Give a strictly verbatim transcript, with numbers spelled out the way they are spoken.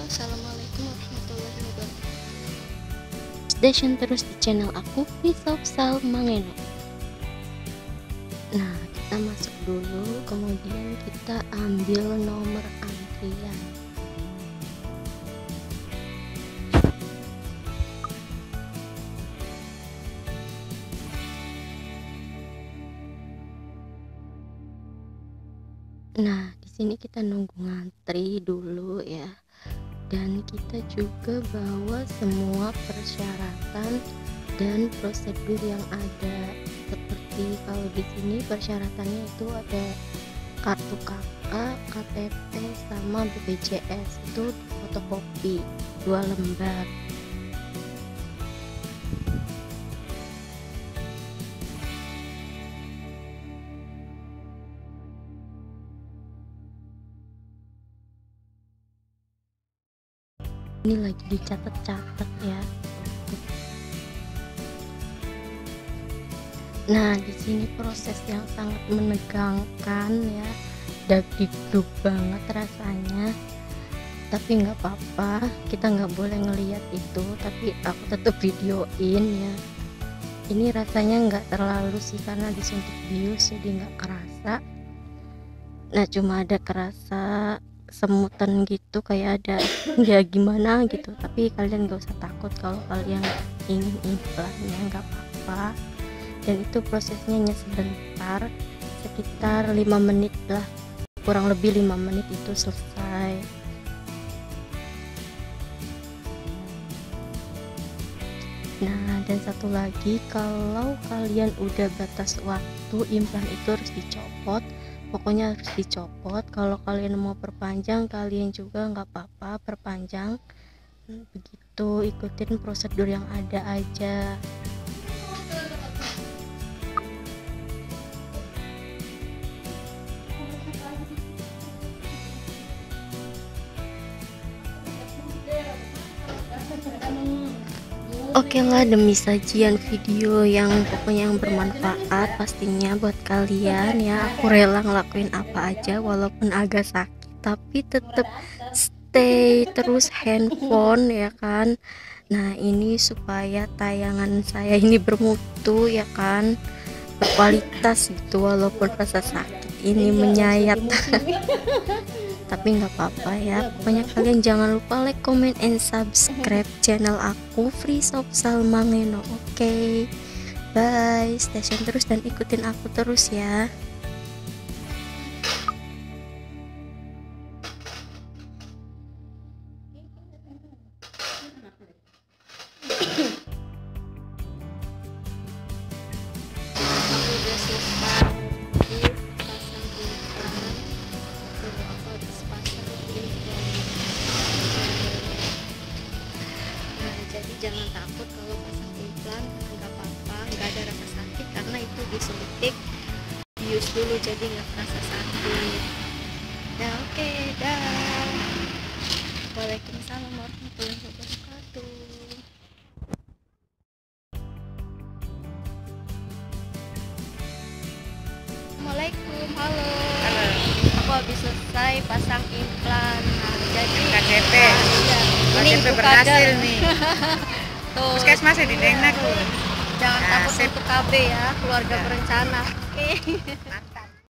Assalamualaikum warahmatullahi wabarakatuh. Station terus di channel aku, Risopsal Mangeno. Nah, kita masuk dulu, kemudian kita ambil nomor antrian. Nah, di sini kita nunggu ngantri dulu ya. Dan kita juga bawa semua persyaratan dan prosedur yang ada. Seperti kalau di sini persyaratannya itu ada kartu K K, K T P, sama B P J S, itu fotokopi dua lembar. Ini lagi dicatat-catat ya. Nah, di sini proses yang sangat menegangkan ya, dagdikduk banget rasanya. Tapi nggak apa-apa, kita nggak boleh ngelihat itu, tapi aku tetap videoin ya. Ini rasanya nggak terlalu sih karena disuntik bius, jadi nggak kerasa. Nah, cuma ada kerasa semutan gitu, kayak ada ya gimana gitu, tapi kalian gak usah takut kalau kalian ingin implannya, nggak apa-apa. Dan itu prosesnya hanya sebentar, sekitar lima menit lah, kurang lebih lima menit itu selesai. Nah, dan satu lagi, kalau kalian udah batas waktu implan itu harus dicopot, pokoknya harus dicopot. Kalau kalian mau perpanjang, kalian juga nggak apa-apa perpanjang, begitu, ikutin prosedur yang ada aja. Oke lah, demi sajian video yang pokoknya yang bermanfaat pastinya buat kalian ya, aku rela ngelakuin apa aja walaupun agak sakit, tapi tetap stay terus handphone ya kan. Nah, ini supaya tayangan saya ini bermutu ya kan, berkualitas gitu, walaupun rasa sakit ini menyayat. Tapi nggak apa-apa ya, pokoknya kalian jangan lupa like, comment, and subscribe channel aku, Risopsal Mangeno. Oke, okay? Bye, stay tune terus dan ikutin aku terus ya. Jadi jangan takut kalau pasang implan, nggak apa-apa, nggak ada rasa sakit karena itu disuntik bius dulu, jadi nggak terasa sakit. Ya oke, okay, dah. Waalaikumsalam warahmatullahi wabarakatuh. Assalamualaikum, halo. Halo. Aku habis selesai pasang implan. Nah, jadi K T P. Nah, iya. Ini K T P berhasil nih. Tuh. Puskesmas di Dengna tuh. Jangan Nah, takut sip. untuk K B ya, keluarga Ya. berencana. Oke. Okay.